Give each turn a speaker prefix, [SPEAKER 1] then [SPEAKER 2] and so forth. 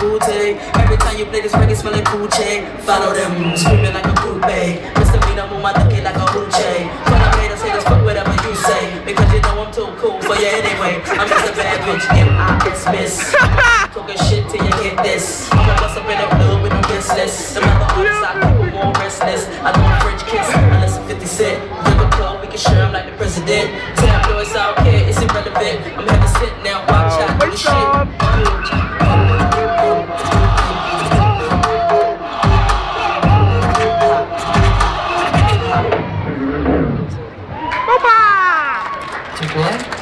[SPEAKER 1] booty. Every time you play this reggae, smell like coochie. Follow them, screaming like a coupe. Misdemeanor, move my dick like a hoochie. When I made us say, fuck whatever you say, because you know I'm too cool for you anyway. I'm just a bad bitch, M.I.S. Talking shit till you get this. I'ma bust up in the club with no guest list. The mother artists, I keep them more restless. I do a French kiss, unless it's 50 Cent. Drink a club, we can share 'em like the president. Tabloids, I don't care, it's irrelevant. I'm having to sit now, watch out, do the shit.
[SPEAKER 2] Dziękuję.